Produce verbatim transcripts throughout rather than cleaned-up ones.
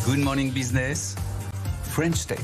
Good Morning Business, French Tech.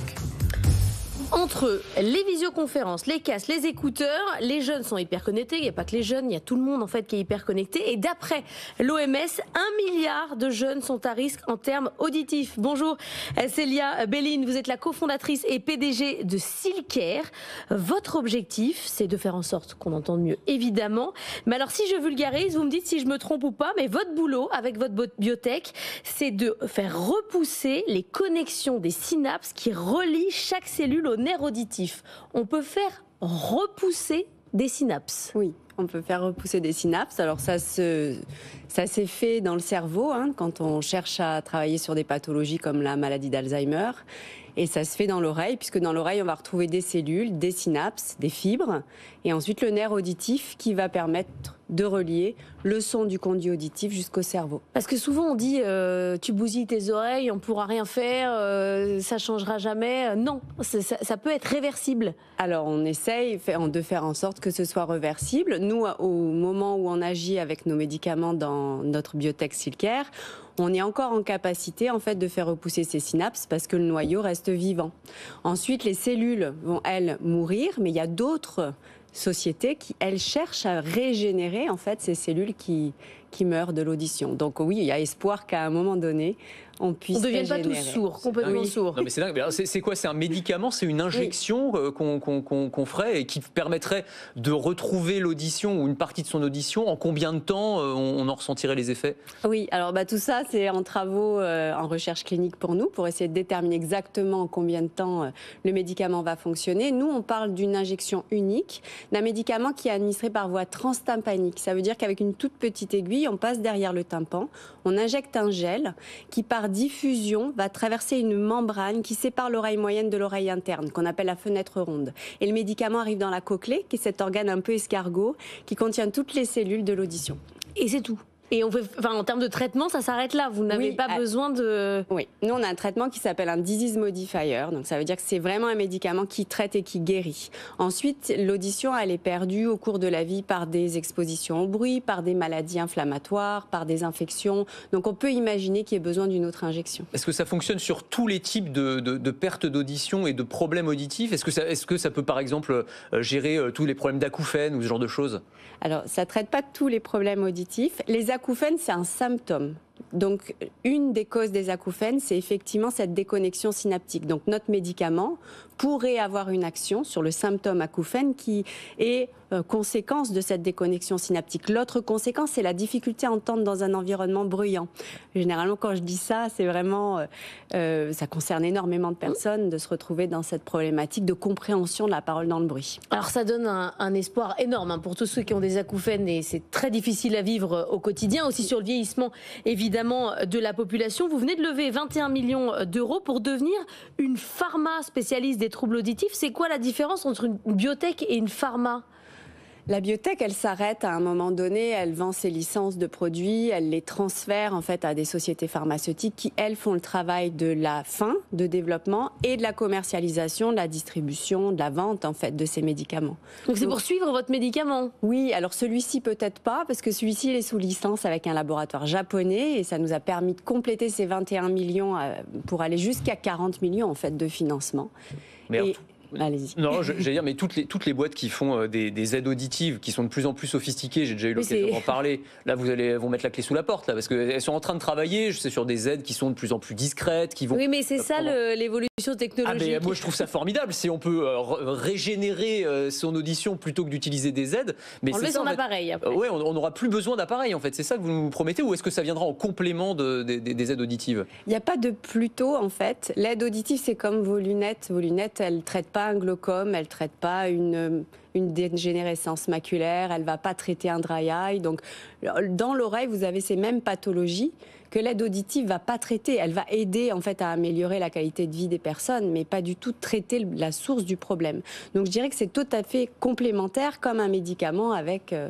Entre les visioconférences, les casques, les écouteurs, les jeunes sont hyper connectés. Il n'y a pas que les jeunes, il y a tout le monde en fait qui est hyper connecté. Et d'après l'O M S, un milliard de jeunes sont à risque en termes auditifs. Bonjour Célia Belline, vous êtes la cofondatrice et P D G de Silkair. Votre objectif, c'est de faire en sorte qu'on entende mieux, évidemment. Mais alors si je vulgarise, vous me dites si je me trompe ou pas, mais votre boulot avec votre biotech, c'est de faire repousser les connexions des synapses qui relient chaque cellule au nerf auditif. On peut faire repousser des synapses. Oui, on peut faire repousser des synapses. Alors ça se, ça s'est fait dans le cerveau, hein, quand on cherche à travailler sur des pathologies comme la maladie d'Alzheimer. Et ça se fait dans l'oreille, puisque dans l'oreille, on va retrouver des cellules, des synapses, des fibres, et ensuite le nerf auditif qui va permettre de relier le son du conduit auditif jusqu'au cerveau. Parce que souvent on dit euh, tu bousilles tes oreilles, on pourra rien faire, euh, ça changera jamais. Non, ça, ça peut être réversible. Alors on essaye de faire en sorte que ce soit réversible. Nous, au moment où on agit avec nos médicaments dans notre biotech Silkair, on est encore en capacité en fait de faire repousser ces synapses parce que le noyau reste vivant. Ensuite, les cellules vont elles mourir, mais il y a d'autres sociétés qui elles cherchent à régénérer en fait ces cellules qui qui meurent de l'audition. Donc oui, il y a espoir qu'à un moment donné, on puisse on ne devienne régénérer. Pas tous sourds, complètement oui. sourds. Non mais c'est dingue. C'est, c'est quoi? C'est un médicament? C'est une injection oui. qu'on, qu'on, qu'on, qu'on ferait et qui permettrait de retrouver l'audition ou une partie de son audition? En combien de temps on, on en ressentirait les effets? Oui, alors bah, tout ça, c'est en travaux, euh, en recherche clinique pour nous, pour essayer de déterminer exactement en combien de temps euh, le médicament va fonctionner. Nous, on parle d'une injection unique, d'un médicament qui est administré par voie transtympanique. Ça veut dire qu'avec une toute petite aiguille, on passe derrière le tympan, on injecte un gel qui, par diffusion, va traverser une membrane qui sépare l'oreille moyenne de l'oreille interne, qu'on appelle la fenêtre ronde. Et le médicament arrive dans la cochlée, qui est cet organe un peu escargot, qui contient toutes les cellules de l'audition. Et c'est tout. Et on fait, enfin, en termes de traitement, ça s'arrête là. Vous n'avez oui, pas euh, besoin de... Oui, nous on a un traitement qui s'appelle un disease modifier. Donc ça veut dire que c'est vraiment un médicament qui traite et qui guérit. Ensuite, l'audition, elle est perdue au cours de la vie par des expositions au bruit, par des maladies inflammatoires, par des infections. Donc on peut imaginer qu'il y ait besoin d'une autre injection. Est-ce que ça fonctionne sur tous les types de, de, de pertes d'audition et de problèmes auditifs? Est-ce que, ça, est-ce que ça peut par exemple gérer tous les problèmes d'acouphènes ou ce genre de choses? Alors ça ne traite pas tous les problèmes auditifs. Les acouphènes, c'est un symptôme. Donc, une des causes des acouphènes, c'est effectivement cette déconnexion synaptique. Donc, notre médicament pourrait avoir une action sur le symptôme acouphène qui est euh, conséquence de cette déconnexion synaptique. L'autre conséquence, c'est la difficulté à entendre dans un environnement bruyant. Généralement, quand je dis ça, c'est vraiment, euh, euh, ça concerne énormément de personnes de se retrouver dans cette problématique de compréhension de la parole dans le bruit. Alors, ça donne un, un espoir énorme hein, pour tous ceux qui ont des acouphènes et c'est très difficile à vivre au quotidien, aussi sur le vieillissement, évidemment. de la population. Vous venez de lever vingt et un millions d'euros pour devenir une pharma spécialiste des troubles auditifs. C'est quoi la différence entre une biotech et une pharma ? La biotech, elle s'arrête à un moment donné, elle vend ses licences de produits, elle les transfère en fait à des sociétés pharmaceutiques qui, elles, font le travail de la fin de développement et de la commercialisation, de la distribution, de la vente en fait de ces médicaments. Donc c'est pour suivre votre médicament? Oui, alors celui-ci peut-être pas, parce que celui-ci il est sous licence avec un laboratoire japonais et ça nous a permis de compléter ces vingt et un millions pour aller jusqu'à quarante millions en fait de financement. Merde. Et allez-y. Non, j'allais dire, mais toutes les, toutes les boîtes qui font des, des aides auditives, qui sont de plus en plus sophistiquées, j'ai déjà eu l'occasion d'en parler, là vous allez vont mettre la clé sous la porte, là, parce qu'elles sont en train de travailler, je sais, sur des aides qui sont de plus en plus discrètes, qui vont... Oui, mais c'est ça le, l'évolution technologique. Ah, mais moi je trouve ça formidable, si on peut euh, régénérer euh, son audition plutôt que d'utiliser des aides. Mais enlever c'est ça, son en fait, appareil après. Euh, ouais, on n'aura plus besoin d'appareil en fait, c'est ça que vous nous promettez, ou est-ce que ça viendra en complément de, de, de, des aides auditives? Il n'y a pas de plutôt en fait. L'aide auditive, c'est comme vos lunettes. Vos lunettes, elles ne traitent pas un glaucome, elles ne traitent pas une, une dégénérescence maculaire, elle ne va pas traiter un dry eye. Donc, dans l'oreille, vous avez ces mêmes pathologies que l'aide auditive ne va pas traiter. Elle va aider en fait à améliorer la qualité de vie des personnes, mais pas du tout traiter la source du problème. Donc, je dirais que c'est tout à fait complémentaire comme un médicament avec... Euh,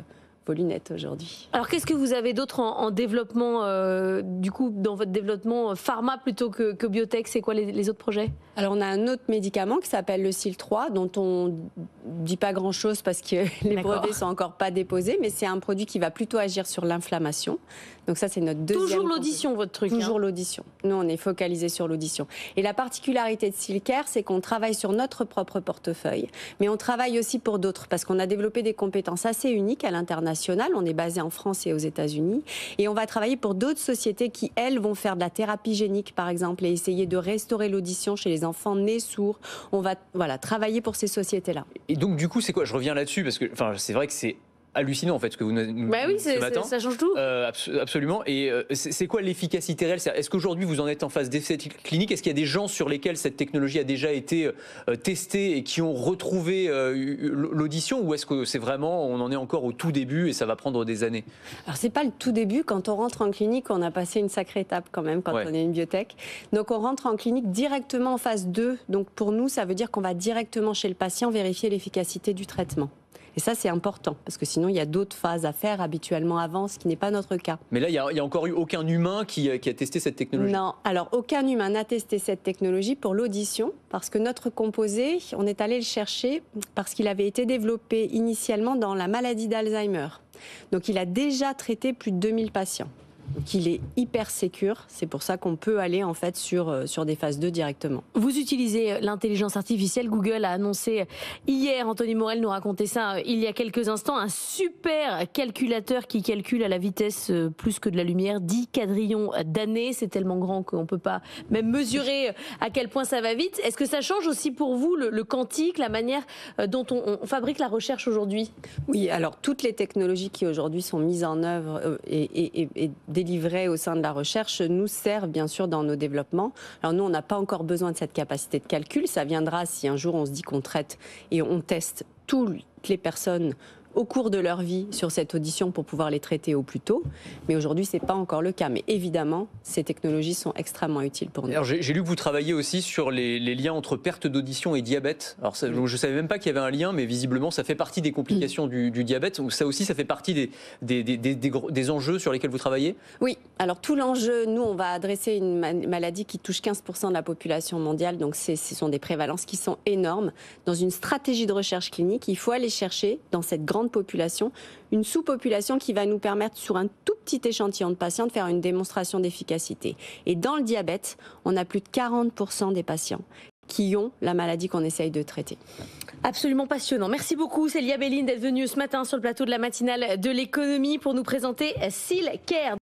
Volunet aujourd'hui. Alors qu'est-ce que vous avez d'autre en, en développement, euh, du coup, dans votre développement pharma plutôt que, que biotech? C'est quoi les, les autres projets? Alors on a un autre médicament qui s'appelle le C I L trois, dont on dit pas grand-chose parce que les brevets sont encore pas déposés, mais c'est un produit qui va plutôt agir sur l'inflammation. Donc ça, c'est notre deuxième. Toujours l'audition, votre truc. Toujours hein. l'audition. Nous, on est focalisé sur l'audition. Et la particularité de Silcare, c'est qu'on travaille sur notre propre portefeuille, mais on travaille aussi pour d'autres, parce qu'on a développé des compétences assez uniques à l'international. On est basé en France et aux États-Unis, et on va travailler pour d'autres sociétés qui, elles, vont faire de la thérapie génique, par exemple, et essayer de restaurer l'audition chez les enfants nés sourds. On va, voilà, travailler pour ces sociétés-là. Et donc, du coup, c'est quoi? Je reviens là-dessus, parce que, enfin, c'est vrai que c'est hallucinant en fait ce que vous nous bah oui, ce matin. Ça change tout. Euh, absolument. Et euh, c'est quoi l'efficacité réelle? Est-ce qu'aujourd'hui vous en êtes en phase d'essai clinique? Est-ce qu'il y a des gens sur lesquels cette technologie a déjà été euh, testée et qui ont retrouvé euh, l'audition, ou est-ce que c'est vraiment, on en est encore au tout début et ça va prendre des années? Alors c'est pas le tout début. Quand on rentre en clinique, on a passé une sacrée étape quand même quand ouais. on est une biotech. Donc on rentre en clinique directement en phase deux. Donc pour nous, ça veut dire qu'on va directement chez le patient vérifier l'efficacité du traitement. Et ça, c'est important, parce que sinon, il y a d'autres phases à faire habituellement avant, ce qui n'est pas notre cas. Mais là, il n'y a, a encore eu aucun humain qui, qui a testé cette technologie? Non, alors aucun humain n'a testé cette technologie pour l'audition, parce que notre composé, on est allé le chercher parce qu'il avait été développé initialement dans la maladie d'Alzheimer. Donc il a déjà traité plus de deux mille patients. Donc il est hyper sécure, c'est pour ça qu'on peut aller en fait sur, sur des phases deux directement. Vous utilisez l'intelligence artificielle, Google a annoncé hier, Anthony Morel nous racontait ça il y a quelques instants, un super calculateur qui calcule à la vitesse plus que de la lumière, dix quadrillions d'années, c'est tellement grand qu'on ne peut pas même mesurer à quel point ça va vite. Est-ce que ça change aussi pour vous le, le quantique, la manière dont on, on fabrique la recherche aujourd'hui? Oui, alors toutes les technologies qui aujourd'hui sont mises en œuvre et, et, et, et délivrées au sein de la recherche nous servent bien sûr dans nos développements. Alors nous, on n'a pas encore besoin de cette capacité de calcul. Ça viendra si un jour on se dit qu'on traite et on teste toutes les personnes au cours de leur vie sur cette audition pour pouvoir les traiter au plus tôt. Mais aujourd'hui, ce n'est pas encore le cas. Mais évidemment, ces technologies sont extrêmement utiles pour nous. Alors, j'ai, j'ai lu que vous travailliez aussi sur les, les liens entre perte d'audition et diabète. Alors, ça, je ne savais même pas qu'il y avait un lien, mais visiblement, ça fait partie des complications mmh. du, du diabète. Ça aussi, ça fait partie des, des, des, des, des, des enjeux sur lesquels vous travaillez? Oui. Alors, tout l'enjeu, nous, on va adresser une maladie qui touche quinze pour cent de la population mondiale. Donc, c'est, ce sont des prévalences qui sont énormes. Dans une stratégie de recherche clinique, il faut aller chercher dans cette grande population, une sous-population qui va nous permettre, sur un tout petit échantillon de patients, de faire une démonstration d'efficacité. Et dans le diabète, on a plus de quarante pour cent des patients qui ont la maladie qu'on essaye de traiter. Absolument passionnant. Merci beaucoup Célia Béline d'être venue ce matin sur le plateau de la matinale de l'économie pour nous présenter Silcare.